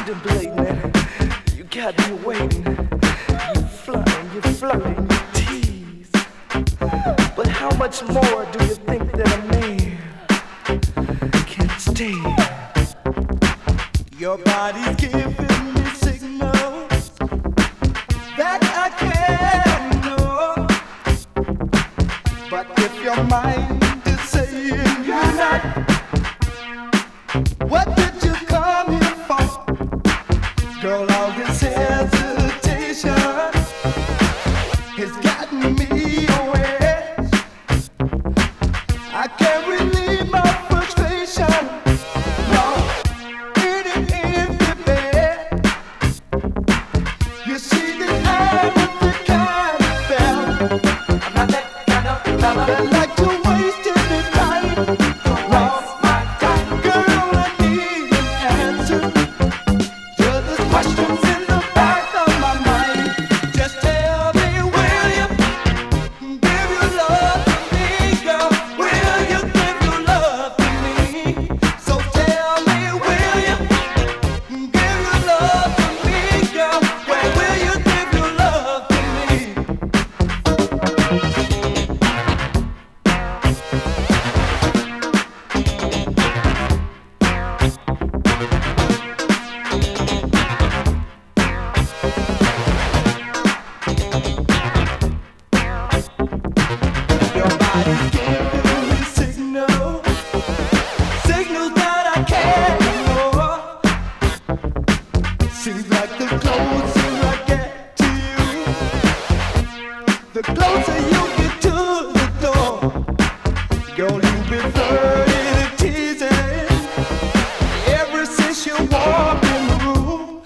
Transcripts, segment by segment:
contemplating it. You got me waiting. You flirting, you flirting, you tease. But how much more do you think that a man can stay? Your body's giving me signals that I can't know. But if your mind is saying you're not, what did you come here for? Girl, all this hesitation has gotten me away. I can't relieve my frustration. No, in an empty bed. You see that I'm the kind of fella. I'm not that kind of fella that like to waste any time. Lost my time, girl, I need an answer to the questions in the back of my mind. Just tell me, will you give your love to me, girl? Will you give your love to me? So tell me, will you give your love to me, girl? Where will you give your love to Your body's giving me signals that I can't ignore. Seems like the closer I get to you, the closer you get to the door. Girl, you've been flirting and teasing ever since you walked in the room.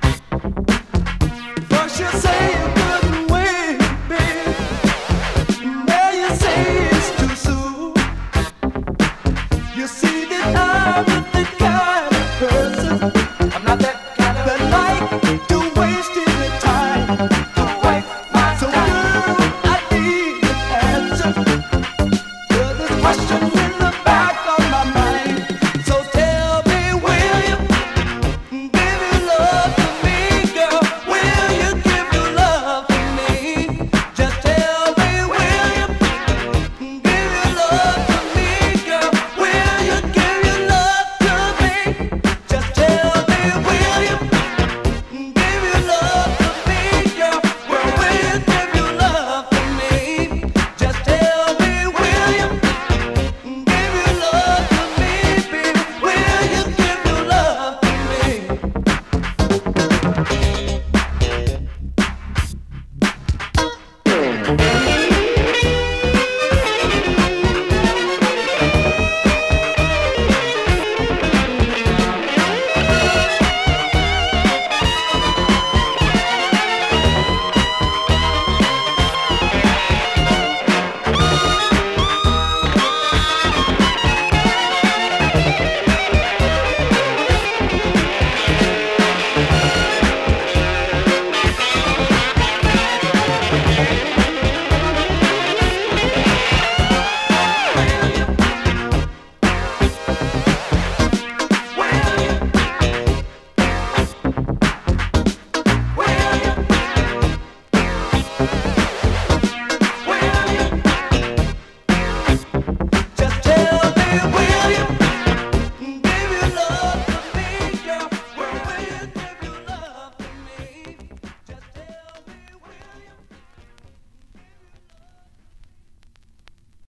First you say you couldn't wait, babe. Now you say it's too soon. You see that I'm the kind